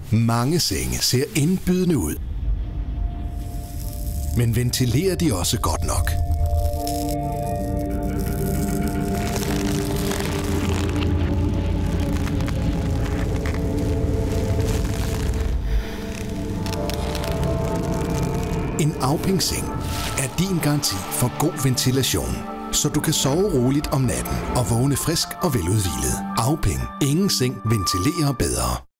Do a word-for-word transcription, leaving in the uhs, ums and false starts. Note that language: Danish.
Mange senge ser indbydende ud. Men ventilerer de også godt nok? En Auping-seng er din garanti for god ventilation, så du kan sove roligt om natten og vågne frisk og veludhvilet. Auping. Ingen seng ventilerer bedre.